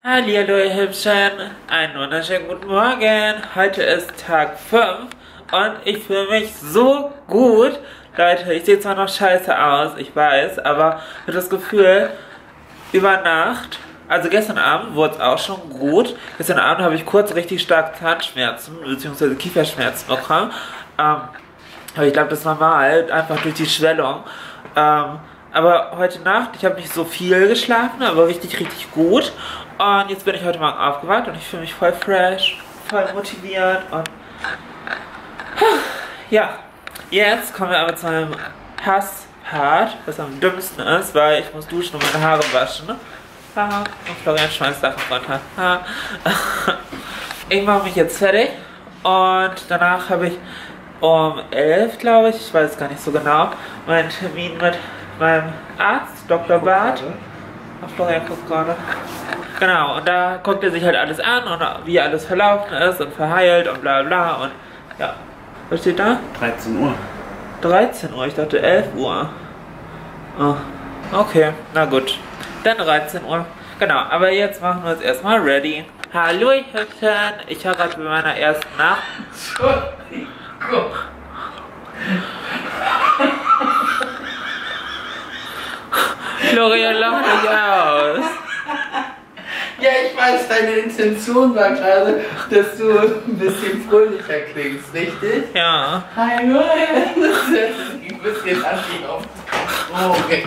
Hallihallo ihr Hübschen, einen wunderschönen guten Morgen. Heute ist Tag 5 und ich fühle mich so gut. Leute, ich sehe zwar noch scheiße aus, ich weiß, aber ich habe das Gefühl, über Nacht, also gestern Abend wurde es auch schon gut. Gestern Abend habe ich kurz richtig stark Zahnschmerzen bzw. Kieferschmerzen bekommen. Aber ich glaube, das war normal, einfach durch die Schwellung. Aber heute Nacht, ich habe nicht so viel geschlafen, aber richtig gut. Und jetzt bin ich heute Morgen aufgewacht und ich fühle mich voll fresh, voll motiviert und ja, jetzt kommen wir aber zu meinem Hasspart, was am dümmsten ist, weil ich muss duschen und meine Haare waschen. Und Florian schmeißt Sachen runter. Ich mache mich jetzt fertig und danach habe ich um 11, glaube ich weiß gar nicht so genau, meinen Termin mit meinem Arzt, Dr. Barth. Florian guckt gerade. Genau, und da guckt er sich halt alles an und wie alles verlaufen ist und verheilt und bla bla und ja. Was steht da? 13 Uhr. 13 Uhr, ich dachte 11 Uhr. Oh, okay, na gut. Dann 13 Uhr. Genau, aber jetzt machen wir uns erstmal ready. Hallo ihr Hübschen, ich habe gerade bei meiner ersten Nacht. Florian lacht nicht aus. Ja, ich weiß, deine Intention war gerade, dass du ein bisschen fröhlicher klingst, richtig? Ja. Hallo, das ist ein bisschen anti auf Drogen.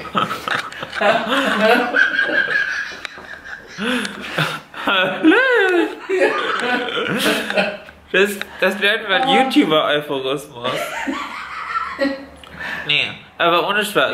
Hallo. Das nennt man YouTuber-Euphorismus. Nee, aber ohne Spaß.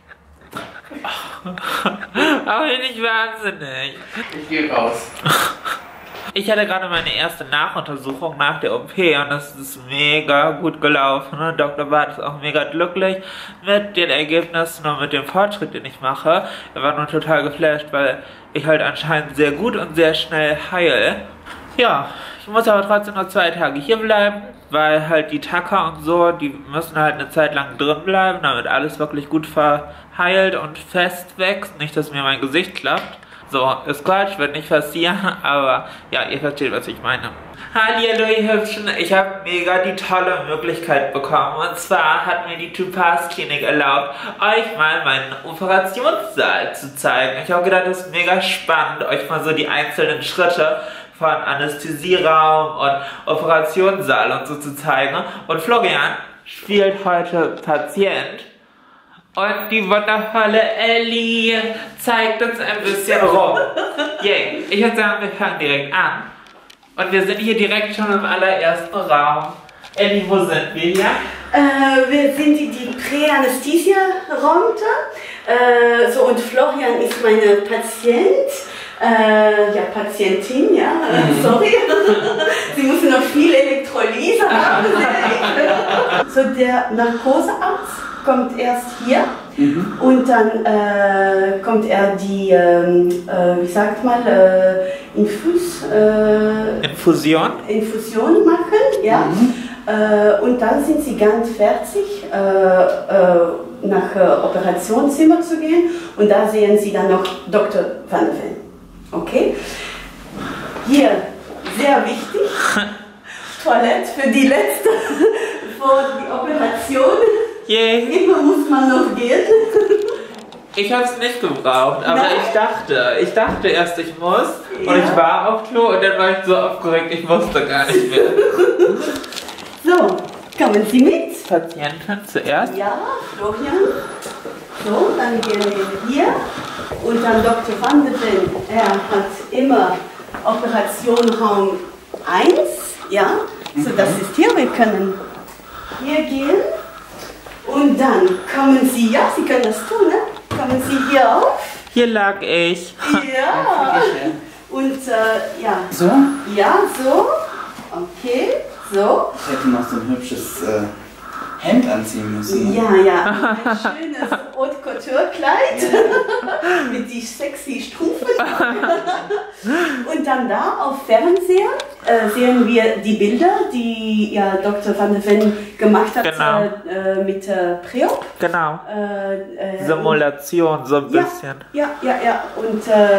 Aber nicht wahnsinnig. Ich gehe raus. Ich hatte gerade meine erste Nachuntersuchung nach der OP und das ist mega gut gelaufen. Dr. Barth ist auch mega glücklich mit den Ergebnissen und mit dem Fortschritt, den ich mache. Er war nur total geflasht, weil ich halt anscheinend sehr gut und sehr schnell heile. Ja, ich muss aber trotzdem noch 2 Tage hier bleiben, weil halt die Tacker und so, die müssen halt eine Zeit lang drin bleiben, damit alles wirklich gut verheilt und fest wächst. Nicht, dass mir mein Gesicht klappt. So, ist Quatsch, wird nicht passieren, aber ja, ihr versteht, was ich meine. Hallihallo ihr Hübschen, ich habe mega die tolle Möglichkeit bekommen. Und zwar hat mir die Topaz Klinik erlaubt, euch mal meinen Operationssaal zu zeigen. Ich habe gedacht, das ist mega spannend, euch mal so die einzelnen Schritte von Anästhesieraum und Operationssaal und so zu zeigen. Und Florian spielt heute Patient. Und die wundervolle Ellie zeigt uns ein bisschen rum. Yay. Ich würde sagen, wir fangen direkt an. Und wir sind hier direkt schon im allerersten Raum. Ellie, wo sind wir hier? Wir sind in die Prä-Anästhesia-Raum. So, und Florian ist meine Patient. Ja, Patientin, ja, sorry. Sie müssen noch viel Elektrolyse haben. So, der Narkosearzt kommt erst hier und dann kommt er die, wie sagt man, Infusion machen, ja. Und dann sind sie ganz fertig, nach Operationszimmer zu gehen und da sehen sie dann noch Dr. Van der Ven. Okay? Hier, sehr wichtig, Toilette für die letzte, vor die Operation. Yay. Immer muss man noch gehen. Ich habe es nicht gebraucht, aber Nein. ich dachte erst, ich muss. Ja. Und ich war auf Klo und dann war ich so aufgeregt, ich wusste gar nicht mehr. So, kommen Sie mit. Patientin zuerst? Ja, Florian. So, dann gehen wir hier. Und dann Dr. Van der Ven, er hat immer Operationraum 1. Ja, so das ist hier, wir können hier gehen. Und dann kommen Sie, ja, Sie können das tun, ne? Kommen Sie hier auf. Hier lag ich. Ja. Und ja. So? Ja, so. Okay, so. Ich hätte noch so ein hübsches Hemd anziehen müssen. Ja, ja. Ein schönes Haute Couture-Kleid mit die sexy Stufen. Und dann da auf Fernseher sehen wir die Bilder, die ja Dr. Van der Ven gemacht hat, genau. mit Preop. Genau. Simulation so ein bisschen. Ja. Und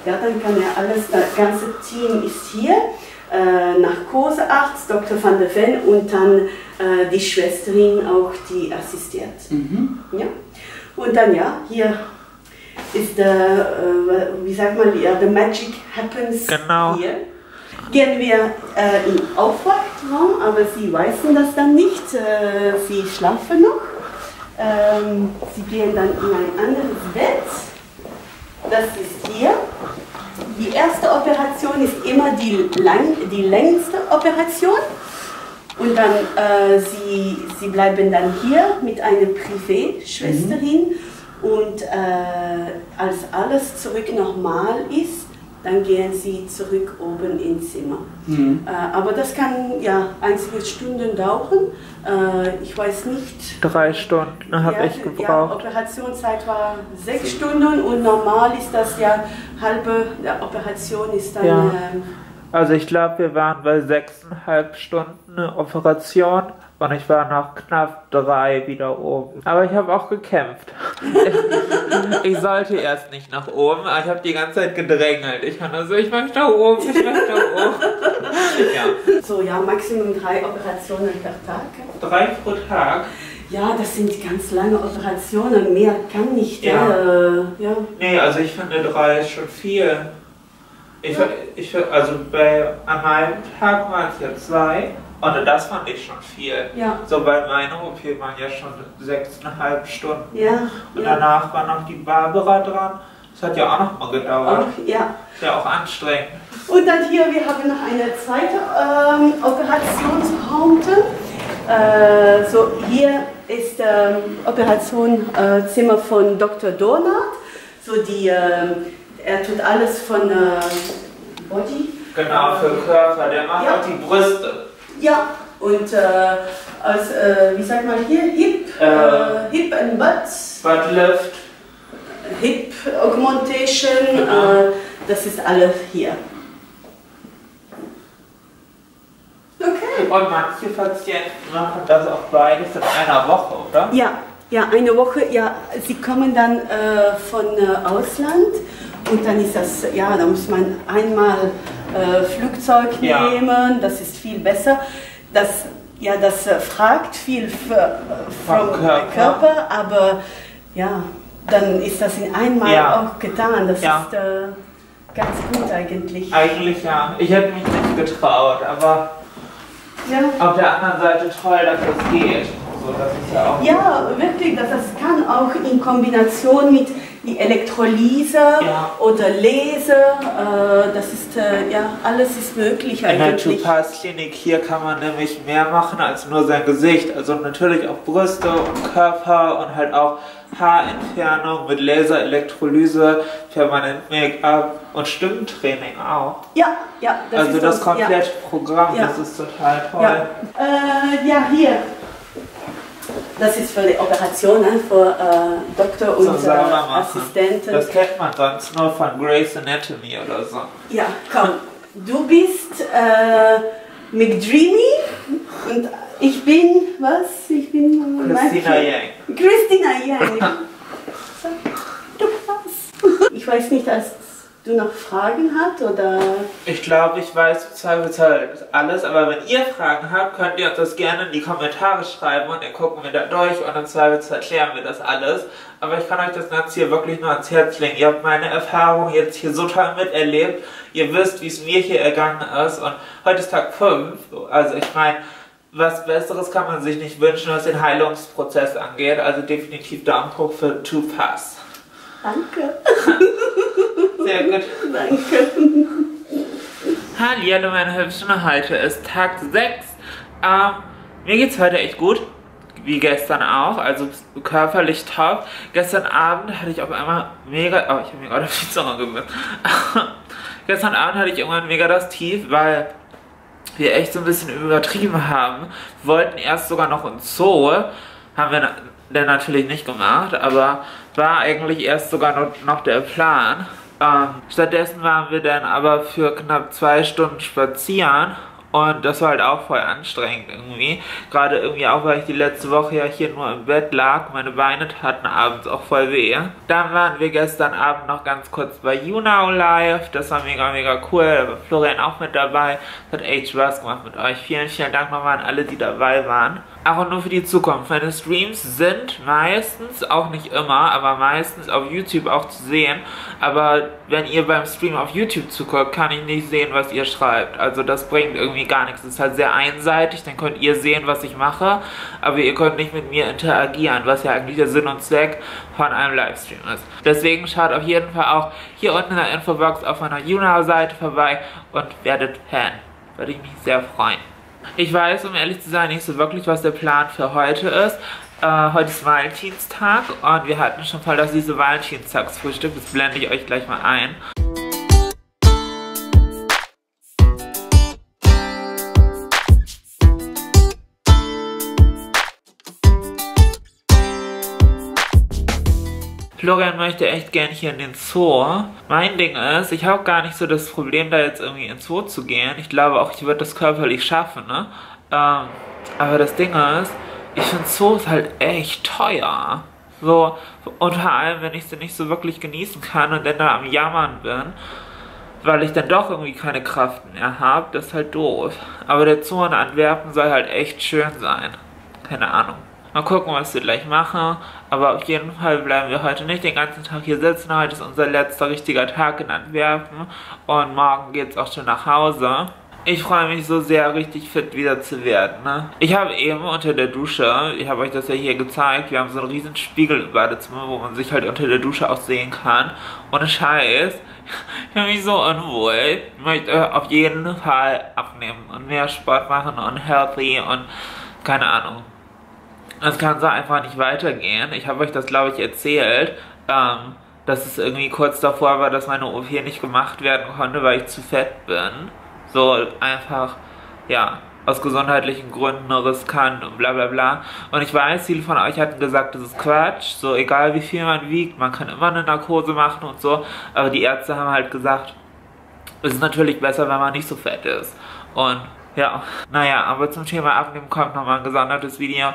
Ja, dann kann er alles, das ganze Team ist hier. Narkosearzt, Dr. van der Ven und dann die Schwesterin auch, die assistiert. Ja. Und dann ja, hier ist der, wie sagt man, ja, the magic happens hier. Gehen wir im Aufwachraum, aber sie wissen das dann nicht, sie schlafen noch. Sie gehen dann in ein anderes Bett, das ist hier. Die erste Operation ist immer die längste Operation und dann sie bleiben dann hier mit einer Privé-Schwesterin und als alles zurück normal ist, dann gehen sie zurück oben ins Zimmer. Aber das kann ja einige Stunden dauern. Ich weiß nicht. 3 Stunden habe ich gebraucht. Ja, Operationszeit war 6 Stunden und normal ist das ja halbe der Operation ist dann. Ja. Also ich glaube, wir waren bei 6,5 Stunden Operation und ich war nach knapp 3 wieder oben. Aber ich habe auch gekämpft. Ich sollte erst nicht nach oben, aber ich habe die ganze Zeit gedrängelt. Ich fand also, ich möchte nach oben, ich möchte nach oben. Ja. So, ja, Maximum 3 Operationen per Tag. 3 pro Tag? Ja, das sind ganz lange Operationen, mehr kann nicht. Ja. Ja. Nee, also ich finde 3 ist schon viel. Also an meinem Tag waren es ja 2 und das fand ich schon viel. Ja. So bei meiner OP waren ja schon 6,5 Stunden. Ja. Und danach war noch die Barbara dran. Das hat ja auch noch mal gedauert. Auch, ja. Ist ja auch anstrengend. Und dann hier, wir haben noch eine zweite Operationsraum. So, hier ist Operationszimmer von Dr. Donat. So er tut alles von Body. Genau, für Körper. Der macht auch die Brüste. Ja, und als, wie sagt man hier, Hip and Butt. Buttlift. Hip Augmentation, das ist alles hier. Okay. Und manche Patienten machen das auch beides in einer Woche, oder? Ja, ja, eine Woche, ja, sie kommen dann von Ausland und dann ist das, ja, da muss man einmal Flugzeug nehmen, das ist viel besser. Das fragt viel vom Körper, aber ja, dann ist das in einmal auch getan. Das ist ganz gut eigentlich. Eigentlich ja. Ich hätte mich nicht getraut, aber auf der anderen Seite toll, dass das geht. So, das ist ja auch wirklich, das kann auch in Kombination mit die Elektrolyse oder Laser, das ist, alles ist möglich eigentlich. In der Topaz-Klinik hier kann man nämlich mehr machen als nur sein Gesicht. Also natürlich auch Brüste und Körper und halt auch Haarentfernung mit Laser, Elektrolyse, permanent Make-up und Stimmtraining auch. Ja, also das komplette Programm, das ist total toll. Hier. Das ist für die Operation, für Doktor und Assistenten. Das kennt man sonst nur von Grey's Anatomy oder so. Ja, komm. Du bist McDreamy und ich bin, was? Ich bin Christina Yang. Christina Yang. Du passt. Ich weiß nicht, als du noch Fragen hast oder? Ich glaube, ich weiß im Zweifelsfall alles, aber wenn ihr Fragen habt, könnt ihr uns das gerne in die Kommentare schreiben und dann gucken wir da durch und im Zweifelsfall klären wir das alles. Aber ich kann euch das Ganze hier wirklich nur ans Herz legen. Ihr habt meine Erfahrung jetzt hier so toll miterlebt. Ihr wisst, wie es mir hier ergangen ist und heute ist Tag 5. Also ich meine, was Besseres kann man sich nicht wünschen, was den Heilungsprozess angeht. Also definitiv Daumen hoch für Topaz. Danke. Sehr gut. Danke. Hallo meine Hübschen, heute ist Tag 6. Mir geht's heute echt gut, wie gestern auch, also körperlich top. Gestern Abend hatte ich auf einmal mega, ich habe mir gerade auf die Zunge gebissen. Gestern Abend hatte ich irgendwann mega das Tief, weil wir echt so ein bisschen übertrieben haben. Wir wollten erst sogar noch ins Zoo, haben wir dann natürlich nicht gemacht, aber war eigentlich erst sogar noch der Plan. Stattdessen waren wir dann aber für knapp 2 Stunden spazieren Und das war halt auch voll anstrengend irgendwie. Gerade irgendwie auch, weil ich die letzte Woche ja hier nur im Bett lag. Meine Beine taten abends auch voll weh. Dann waren wir gestern Abend noch ganz kurz bei YouNow live. Das war mega, mega cool. Da war Florian auch mit dabei. Das hat echt Spaß gemacht mit euch. Vielen, vielen Dank nochmal an alle, die dabei waren. Auch nur für die Zukunft. Meine Streams sind meistens, auch nicht immer, aber meistens auf YouTube auch zu sehen. Aber wenn ihr beim Stream auf YouTube zuguckt, kann ich nicht sehen, was ihr schreibt. Also das bringt irgendwie gar nichts. Es ist halt sehr einseitig, dann könnt ihr sehen, was ich mache, aber ihr könnt nicht mit mir interagieren, was ja eigentlich der Sinn und Zweck von einem Livestream ist. Deswegen schaut auf jeden Fall auch hier unten in der Infobox auf meiner YouNow-Seite vorbei und werdet Fan. Würde ich mich sehr freuen. Ich weiß, um ehrlich zu sein, nicht so wirklich, was der Plan für heute ist. Heute ist Valentinstag und wir hatten schon voll das süße Valentinstagsfrühstück. Das blende ich euch gleich mal ein. Florian möchte echt gern hier in den Zoo. Mein Ding ist, ich habe gar nicht so das Problem, da jetzt irgendwie ins Zoo zu gehen. Ich glaube auch, ich würde das körperlich schaffen, ne? Aber das Ding ist, ich finde Zoos halt echt teuer. So, und vor allem, wenn ich sie nicht so wirklich genießen kann und dann da am Jammern bin, weil ich dann doch irgendwie keine Kraft mehr habe, das ist halt doof. Aber der Zoo in Antwerpen soll halt echt schön sein. Keine Ahnung. Mal gucken, was wir gleich machen. Aber auf jeden Fall bleiben wir heute nicht den ganzen Tag hier sitzen. Heute ist unser letzter richtiger Tag in Antwerpen. Und morgen geht es auch schon nach Hause. Ich freue mich so sehr, richtig fit wieder zu werden. Ne? Ich habe eben unter der Dusche, ich habe euch das ja hier gezeigt, wir haben so einen riesen Spiegel im Badezimmer, wo man sich halt unter der Dusche auch sehen kann. Ohne Scheiß, ich fühle mich so unwohl. Ich möchte auf jeden Fall abnehmen und mehr Sport machen und healthy und keine Ahnung. Es kann so einfach nicht weitergehen. Ich habe euch das, glaube ich, erzählt, dass es irgendwie kurz davor war, dass meine OP nicht gemacht werden konnte, weil ich zu fett bin. So einfach, ja, aus gesundheitlichen Gründen riskant und bla bla bla. Und ich weiß, viele von euch hatten gesagt, das ist Quatsch. So egal wie viel man wiegt, man kann immer eine Narkose machen und so. Aber die Ärzte haben halt gesagt, es ist natürlich besser, wenn man nicht so fett ist. Und ja, naja, aber zum Thema Abnehmen kommt nochmal ein gesondertes Video.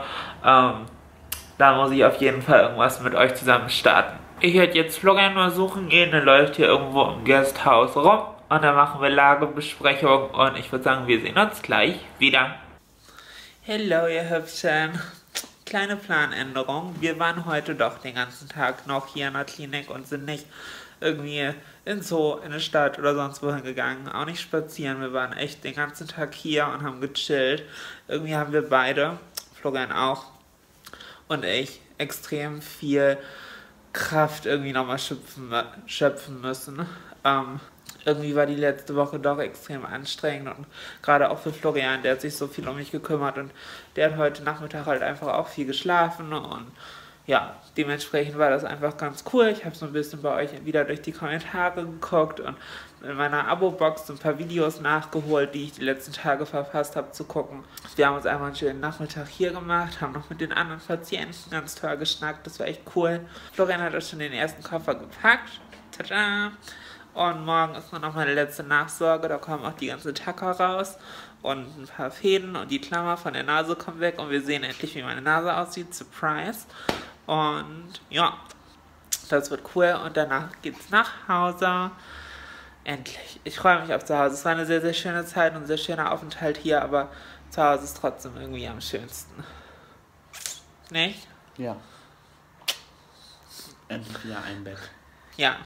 Da muss ich auf jeden Fall irgendwas mit euch zusammen starten. Ich werde jetzt Florian mal suchen gehen, der läuft hier irgendwo im Gasthaus rum. Und dann machen wir Lagebesprechung und ich würde sagen, wir sehen uns gleich wieder. Hallo ihr Hübschen. Kleine Planänderung. Wir waren heute doch den ganzen Tag noch hier in der Klinik und sind nicht irgendwie in Zoo, in eine Stadt oder sonst wohin gegangen. Auch nicht spazieren. Wir waren echt den ganzen Tag hier und haben gechillt. Irgendwie haben wir beide, Florian auch und ich, extrem viel Kraft irgendwie nochmal schöpfen müssen. Irgendwie war die letzte Woche doch extrem anstrengend und gerade auch für Florian, der hat sich so viel um mich gekümmert und der hat heute Nachmittag halt einfach auch viel geschlafen und ja, dementsprechend war das einfach ganz cool. Ich habe so ein bisschen bei euch wieder durch die Kommentare geguckt und in meiner Abo-Box so ein paar Videos nachgeholt, die ich die letzten Tage verpasst habe zu gucken. Wir haben uns einfach einen schönen Nachmittag hier gemacht, haben noch mit den anderen Patienten ganz toll geschnackt, das war echt cool. Florian hat auch schon den ersten Koffer gepackt. Tada! Und morgen ist noch meine letzte Nachsorge, da kommen auch die ganzen Tacker raus und ein paar Fäden und die Klammer von der Nase kommt weg und wir sehen endlich, wie meine Nase aussieht. Surprise! Und ja, das wird cool und danach geht's nach Hause. Endlich. Ich freue mich auf zu Hause. Es war eine sehr, sehr schöne Zeit und ein sehr schöner Aufenthalt hier, aber zu Hause ist trotzdem irgendwie am schönsten. Nicht? Ja. Endlich wieder ein Bett. Ja,